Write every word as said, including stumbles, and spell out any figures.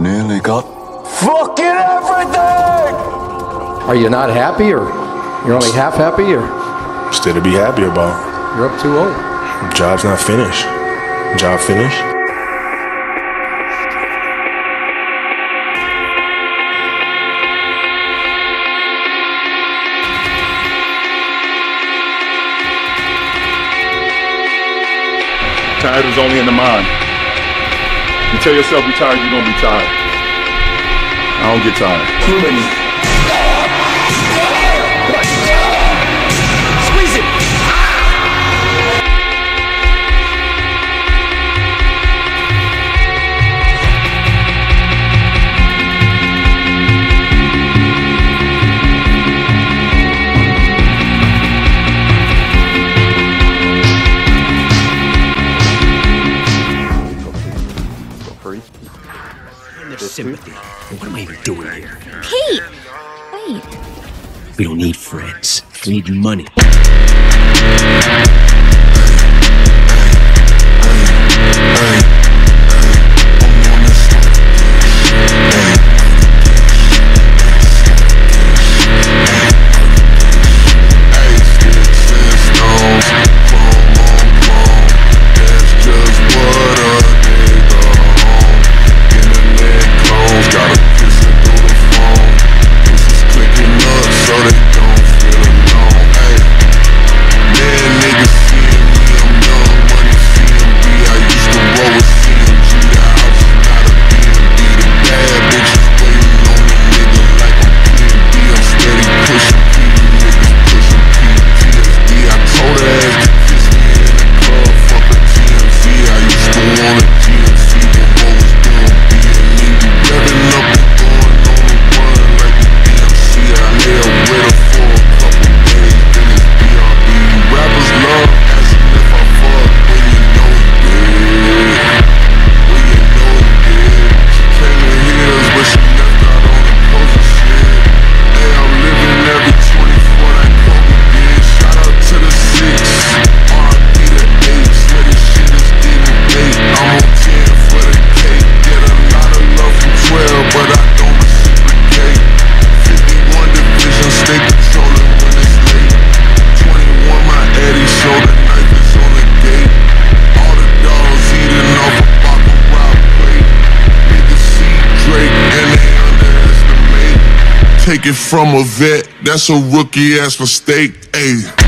nearly got fucking everything! Are you not happy, or you're only half happy, or? Still to be happy about. You're up two oh. Job's not finished. Job finished. Tired is only in the mind. You tell yourself you're tired, you're gonna be tired. I don't get tired. Too many. Squeeze it! Sympathy. What am I even doing here? Pete! Wait. We don't need friends. We need money. Take it from a vet, that's a rookie ass mistake. Ayy.